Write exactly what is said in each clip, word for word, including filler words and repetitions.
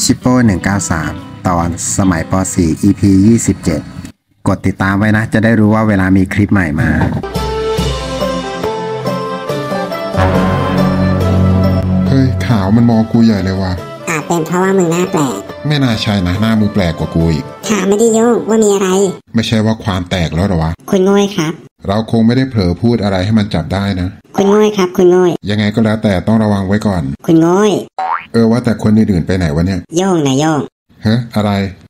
ชิปโป้หนึ่งเก้าสามตอนสมัยป .สี่ อี พี ยี่สิบเจ็ดกดติดตามไว้นะจะได้รู้ว่าเวลามีคลิปใหม่มาเฮ้ยขาวมันมองกูใหญ่เลยว่ะอาจเป็นเพราะว่ามึงหน้าแปลกไม่น่าใช่นะหน้ามึงแปลกกว่ากูอีกถามไม่ได้โยงว่ามีอะไรไม่ใช่ว่าความแตกแล้วหรอวะคุณง่อยครับเราคงไม่ได้เผลอพูดอะไรให้มันจับได้นะคุณง่อยครับคุณง่อยยังไงก็แล้วแต่ต้องระวังไว้ก่อนคุณง่อยเออว่าแต่คนอื่นๆไปไหนวะเนี่ยโยงนะโยงเฮ้ยอะไร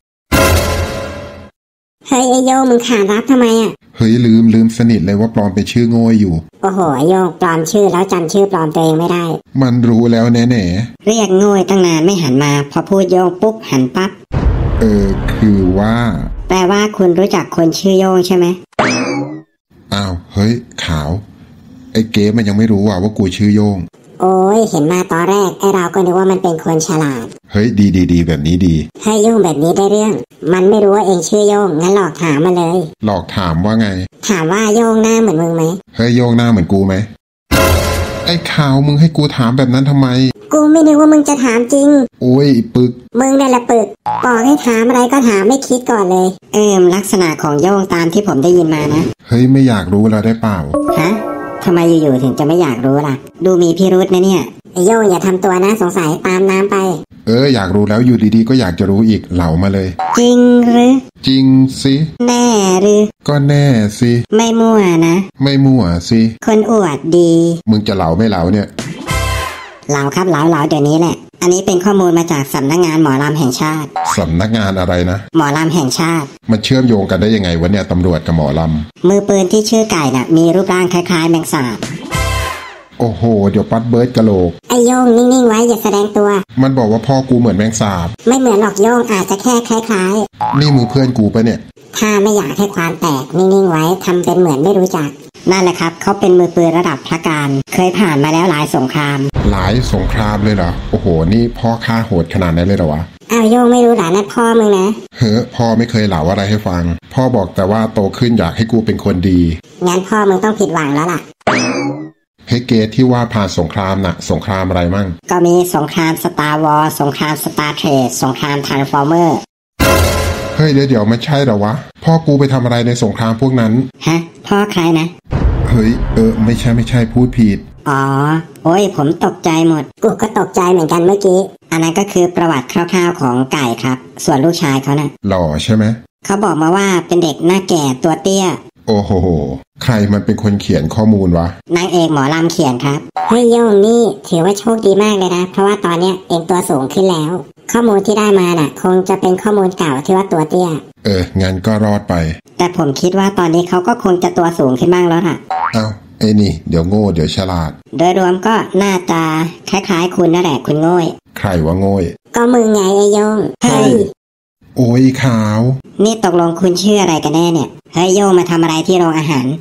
เฮ้ยไอโยงมึงขานรับทำไมอ่ะเฮ้ยลืมลืมสนิทเลยว่าปลอมเป็นชื่อโง่อยู่โอ้โหโยงปลอมชื่อแล้วจำชื่อปลอมตัวเองไม่ได้มันรู้แล้วแน่แน่เรียกโง่ตั้งนานไม่หันมาพอพูดโยงปุ๊บหันปั๊บเออคือว่าแปลว่าคุณรู้จักคนชื่อโยงใช่ไหมอ้าวเฮ้ยขาวไอ้เก๋มันยังไม่รู้ว่าว่ากูชื่อโยงโอ้ยเห็นมาตอนแรกไอเราก็นึกว่ามันเป็นคนฉลาดเฮ้ยดีดีดีแบบนี้ดีให้โยงแบบนี้ได้เรื่องมันไม่รู้ว่าเองชื่อโยงงั้นหลอกถามมาเลยหลอกถามว่าไงถามว่าโยงหน้าเหมือนมึงไหมเฮ้ยโยงหน้าเหมือนกูไหมไอ้ขาวมึงให้กูถามแบบนั้นทำไมกูไม่นึกว่ามึงจะถามจริงโอ้ยปึกมึงนี่แหละปึกบอกให้ถามอะไรก็ถามไม่คิดก่อนเลยเอิมลักษณะของโยงตามที่ผมได้ยินมานะเฮ้ยไม่อยากรู้แล้วได้เปล่าฮะทำไมอยู่ๆถึงจะไม่อยากรู้ล่ะดูมีพิรุธนะเนี่ยไอโยงอย่าทำตัวน่าสงสัยตามน้ำไปเอออยากรู้แล้วอยู่ดีๆก็อยากจะรู้อีกเหล่ามาเลยจริงหรือจริงสิแน่หรือก็แน่สิไม่มั่วนะไม่มั่วสิคนอวดดีมึงจะเหล่าไม่เหล่าเนี่ยเหล่าครับเหล่าเหล่าเดี๋ยวนี้แหละอันนี้เป็นข้อมูลมาจากสำนักงานหมอลำแห่งชาติสำนักงานอะไรนะหมอลำแห่งชาติมันเชื่อมโยงกันได้ยังไงวะเนี่ยตำรวจกับหมอลำมือปืนที่ชื่อไก่น่ะมีรูปร่างคล้ายๆแมงสาบโอ้โหเดี๋ยวปัดเบิร์ดกะโหลกไอโยงนิ่งๆไว้อย่าแสดงตัวมันบอกว่าพ่อกูเหมือนแมงสาบไม่เหมือนหรอกโยงอาจจะแค่คล้ายๆนี่มือเพื่อนกูปะเนี่ยถ้าไม่อยากให้ความแตกนิ่งๆไว้ทำเป็นเหมือนไม่รู้จักนั่นแหละครับเขาเป็นมือปืนระดับพระการเคยผ่านมาแล้วหลายสงครามหลายสงครามเลยเหรอโอ้โหนี่พ่อฆ่าโหดขนาดนั้นเลยเหรอวะอ้าวโยงไม่รู้หรอนั่นพ่อมึงนะเฮ้อพ่อไม่เคยเล่าอะไรให้ฟังพ่อบอกแต่ว่าโตขึ้นอยากให้กูเป็นคนดีงั้นพ่อมึงต้องผิดหวังแล้วล่ะเฮ้เกตที่ว่าผ่านสงครามน่ะสงครามอะไรมั่งก็มีสงครามสตาร์วอร์สงครามสตาร์เทรดสงครามทรานส์ฟอร์เมอร์เฮ้ยเดี๋ยวเดี๋ยวไม่ใช่หรอวะพ่อกูไปทำอะไรในสงครามพวกนั้นฮะพ่อใครนะเฮ้ยเออไม่ใช่ไม่ใช่พูดผิดอ๋อโอ้ยผมตกใจหมดกูก็ตกใจเหมือนกันเมื่อกี้อันนั้นก็คือประวัติคร่าวๆของไก่ครับส่วนลูกชายเขานะ่ะหล่อใช่ไหมเขาบอกมาว่าเป็นเด็กหน้าแก่ตัวเตี้ยโอ้โหใครมันเป็นคนเขียนข้อมูลวะนางเอกหมอลำเขียนครับเฮ้ยโยงนี่ถือว่าโชคดีมากเลยนะเพราะว่าตอนเนี้ยเองตัวสูงขึ้นแล้วข้อมูลที่ได้มาน่ะคงจะเป็นข้อมูลเก่าที่ว่าตัวเตี้ยเอองั้นก็รอดไปแต่ผมคิดว่าตอนนี้เขาก็คงจะตัวสูงขึ้นบ้างแล้วล่ะเอ้าไอ้นี่เดี๋ยวโง่เดี๋ยวฉลาดโดยรวมก็หน้าตาคล้ายๆคุณนั่นแหละคุณโง่ใครว่าโง่ก็มึงไงไอ้โยงเฮ้ยโอ้ยขาวนี่ตกลงคุณชื่ออะไรกันแน่เนี่ยเฮ้ยโยงมาทำอะไรที่โรงอาหาร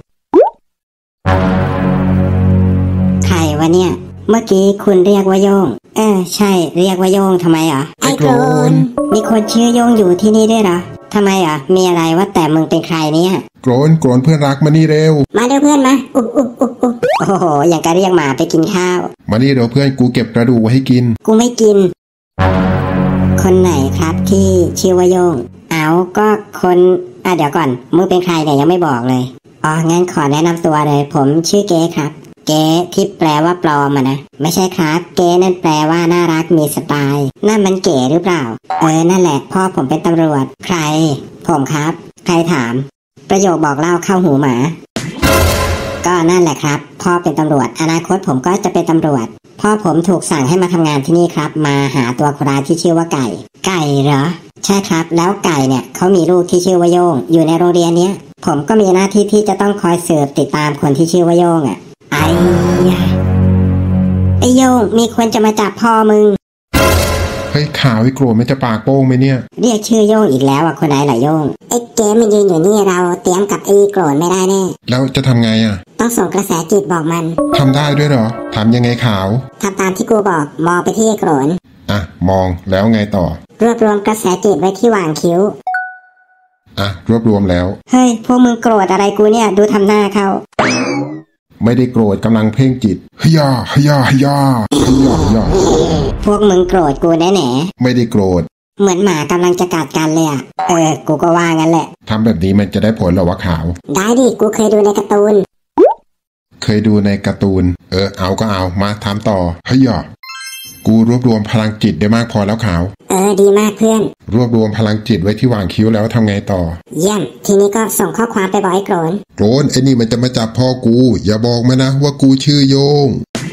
ใครวะเนี่ยเมื่อกี้คุณเรียกว่าโยงเออใช่เรียกว่าโยงทำไมเหรอไอ้โกรนมีคนชื่อโยงอยู่ที่นี่ด้วยเหรอทำไมอ่ะมีอะไรว่าแต่มึงเป็นใครเนี่ยโกรนโกรนเพื่อนรักมานี่เร็วมาเร็วเพื่อนมาอุ๊บอุ๊บอุ๊บอุ๊บโอ้โหอย่างการเรียกหมาไปกินข้าวมานี่เร็วเพื่อนกูเก็บกระดูกไว้ให้กินกูไม่กินคนไหนครับที่ชื่อว่าโยงเอาก็คนอ่ะเดี๋ยวก่อนมึงเป็นใครเนี่ยยังไม่บอกเลยอ๋องั้นขอแนะนำตัวเลยผมชื่อเก๋ครับเก๋ที่แปลว่าปลอมอะนะไม่ใช่ครับเก๋นั่นแปลว่าน่ารักมีสไตล์นั่นมันเก๋หรือเปล่าเออนั่นแหละพ่อผมเป็นตำรวจใครผมครับใครถามประโยคบอกเล่าเข้าหูหมาก็นั่นแหละครับพ่อเป็นตำรวจอนาคตผมก็จะเป็นตำรวจพ่อผมถูกสั่งให้มาทำงานที่นี่ครับมาหาตัวคนร้ายที่ชื่อว่าไก่ไก่เหรอใช่ครับแล้วไก่เนี่ยเขามีลูกที่ชื่อว่าโยงอยู่ในโรงเรียนเนี้ยผมก็มีหน้าที่ที่จะต้องคอยสืบติดตามคนที่ชื่อว่าโยงอ่ะไอ้ไอ้โยงมีคนจะมาจับพ่อมึงเฮ้ยข่าวไอ้โกรธมันจะปากโป้งไหมเนี่ยเรียกชื่อโยงอีกแล้วอ่ะคนไหนล่ะโยงไอ้เกมมันยืนอยู่นี่เราเตรียมกับไอ้โกรธไม่ได้แน่แล้วจะทำไงอ่ะต้องส่งกระแสจิตบอกมันทำได้ด้วยเหรอทำยังไงข่าวทำตามที่กูบอกมองไปที่ไอ้โกรธอ่ะมองแล้วไงต่อรวบรวมกระแสจิตไว้ที่หว่างคิ้วอ่ะรวบรวมแล้วเฮ้ยพวกมึงโกรธอะไรกูเนี่ยดูทำหน้าเขาไม่ได้โกรธกำลังเพ่งจิตฮยาฮยาฮยาฮยาฮยาพวกมึงโกรธกูแน่แน่ไม่ได้โกรธเหมือนหมากำลังจะกัดกันเลยอ่ะเออกูก็ว่างั้นแหละทำแบบนี้มันจะได้ผลเหรอวะขาวได้ดิกูเคยดูในการ์ตูนเคยดูในการ์ตูนเออเอาก็เอามาทำต่อเฮ้ยหยอกูรวบรวมพลังจิตได้มากพอแล้วขาวเออดีมากเพื่อนรวบรวมพลังจิตไว้ที่หว่างคิ้วแล้วทำไงต่อเยี่ยมทีนี้ก็ส่งข้อความไปบอกไอ้โกรนโกรนไอ้นี่มันจะมาจับพ่อกูอย่าบอกมานะว่ากูชื่อโยง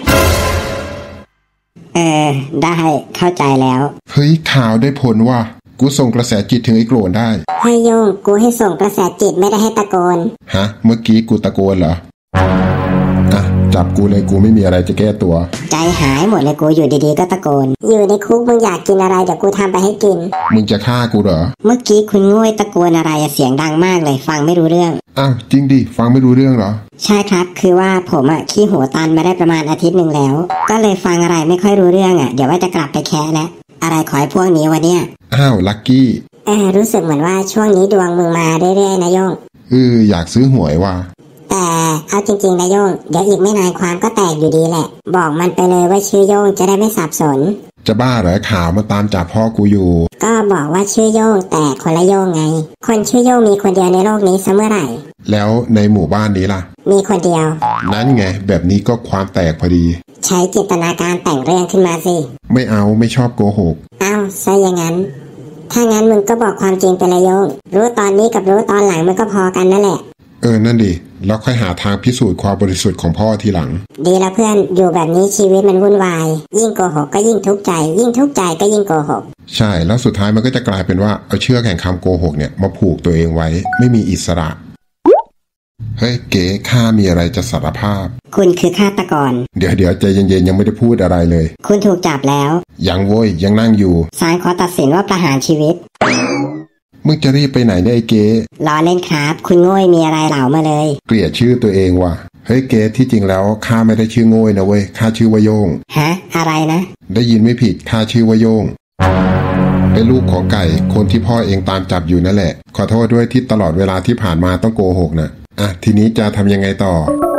เออได้เข้าใจแล้วเฮ้ยข่าวได้ผลว่ะกูส่งกระแสจิตถึงไอ้โกรนได้ให้โยงกูให้ส่งกระแสจิตไม่ได้ให้ตะโกนฮะเมื่อกี้กูตะโกนเหรออ่ะจับกูเลยกูไม่มีอะไรจะแก้ตัวใจหายหมดเลยกูอยู่ดีๆก็ตะโกนอยู่ในคุกมึงอยากกินอะไรเดี๋ยวกูทำไปให้กินมึงจะฆ่ากูเหรอเมื่อกี้คุณง่วยตะโกนอะไรเสียงดังมากเลยฟังไม่รู้เรื่องอ้าวจริงดิฟังไม่รู้เรื่องเหรอใช่ครับคือว่าผมอ่ะขี้หัวตันมาได้ประมาณอาทิตย์หนึ่งแล้วก็เลยฟังอะไรไม่ค่อยรู้เรื่องอ่ะเดี๋ยวว่าจะกลับไปแคะแล้วอะไรขอให้พวกนี้วะเนี่ยอ้าวลัคกี้เออรู้สึกเหมือนว่าช่วงนี้ดวงมึงมาเรื่อยๆนะโยงเอออยากซื้อหวยว่ะแต่เอาจริงๆนะโยงเดี๋ยวอีกไม่นานความก็แตกอยู่ดีแหละบอกมันไปเลยว่าชื่อโยงจะได้ไม่สับสนจะบ้าเหรอข่าวมาตามจับพ่อกูอยู่ก็บอกว่าชื่อโยงแต่คนละโยงไงคนชื่อโยงมีคนเดียวในโลกนี้เสมอไหร่แล้วในหมู่บ้านนี้ล่ะมีคนเดียวนั่นไงแบบนี้ก็ความแตกพอดีใช้จินตนาการแต่งเรื่องขึ้นมาสิไม่เอาไม่ชอบโกหกเอาซะอย่างนั้นถ้างั้นมึงก็บอกความจริงไปเลยโยงรู้ตอนนี้กับรู้ตอนหลังมันก็พอกันนั่นแหละเออนั่นดิแล้วค่อยหาทางพิสูจน์ความบริสุทธิ์ของพ่อทีหลังดีแล้วเพื่อนอยู่แบบนี้ชีวิตมันวุ่นวายยิ่งโกหกก็ยิ่งทุกข์ใจยิ่งทุกข์ใจก็ยิ่งโกหกใช่แล้วสุดท้ายมันก็จะกลายเป็นว่าเอาเชือกแห่งคำโกหกเนี่ยมาผูกตัวเองไว้ไม่มีอิสระเฮ้ยเก๋ข้ามีอะไรจะสารภาพคุณคือฆาตกรเดี๋ยวเดี๋ยวใจเย็นๆยังไม่ได้พูดอะไรเลยคุณถูกจับแล้วยังโว้ยยังนั่งอยู่ศาลขอตัดสินว่าประหารชีวิตมึงจะรีบไปไหนเนี่ยไอ้เก๋ล้อเล่นครับคุณโง่มีอะไรเหล่ามาเลยเกลียดชื่อตัวเองว่ะเฮ้ยเก๋ที่จริงแล้วข้าไม่ได้ชื่อโง่นะเว้ยข้าชื่อว่าโยงฮะอะไรนะได้ยินไม่ผิดข้าชื่อว่าโยงเป็นลูกของไก่คนที่พ่อเองตามจับอยู่นั่นแหละขอโทษด้วยที่ตลอดเวลาที่ผ่านมาต้องโกหกนะอ่ะทีนี้จะทำยังไงต่อ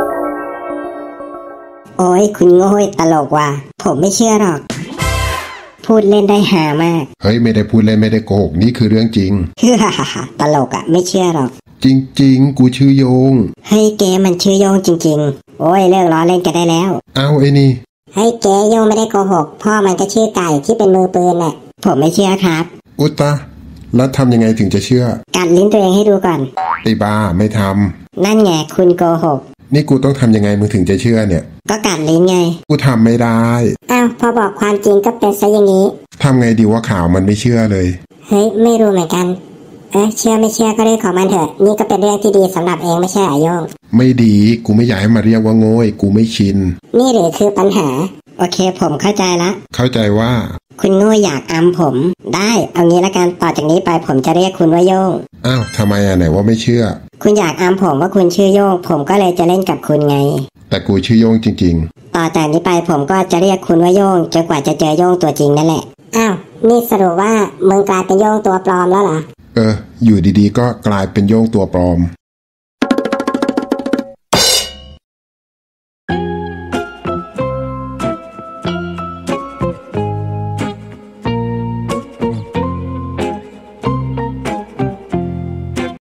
โอ้ยคุณโง่ตลกว่ะผมไม่เชื่อหรอกพูดเล่นได้หามากเฮ้ยไม่ได้พูดเล่นไม่ได้โกหกนี่คือเรื่องจริงฮ่าฮ่าฮ่าตลกอ่ะไม่เชื่อหรอกจริงๆกูชื่อโยงเฮ้ยเก๋มันชื่อโยงจริงๆโอ้ยเลิกล้อเล่นกันได้แล้วเอาไอ้นี่เฮ้ยเก๋โยงไม่ได้โกหกพ่อมันก็ชื่อไก่ที่เป็นมือปืนแหละผมไม่เชื่อครับอุตตะแล้วทำยังไงถึงจะเชื่อกัดลิ้นตัวเองให้ดูก่อนไอ้บ้าไม่ทำนั่นไงคุณโกหกนี่กูต้องทำยังไงมึงถึงจะเชื่อเนี่ยก็กัดลิ้นไงกูทำไม่ได้อ้าวพอบอกความจริงก็เป็นซะอย่างนี้ทำไงดีว่าข่าวมันไม่เชื่อเลยเฮ้ยไม่รู้เหมือนกันเอ๊ะเชื่อไม่เชื่อก็เรื่องของมันเถอะนี่ก็เป็นเรื่องที่ดีสำหรับเองไม่ใช่เหรอโยงไม่ดีกูไม่อยากให้มาเรียกว่าโง่กูไม่ชินนี่หรือคือปัญหาโอเคผมเข้าใจละเข้าใจว่าคุณโง่อยากอำผมได้เอางี้ละกันต่อจากนี้ไปผมจะเรียกคุณว่าโยงอ้าวทำไมอ่ะไหนว่าไม่เชื่อคุณอยากอำผมว่าคุณชื่อโยงผมก็เลยจะเล่นกับคุณไงแต่กูชื่อโยงจริงๆต่อจากนี้ไปผมก็จะเรียกคุณว่าโยงจนกว่าจะเจอโยงตัวจริงนั่นแหละอ้าวนี่สรุปว่ามึงกลายเป็นโยงตัวปลอมแล้วเหรอเอออยู่ดีๆก็กลายเป็นโยงตัวปลอม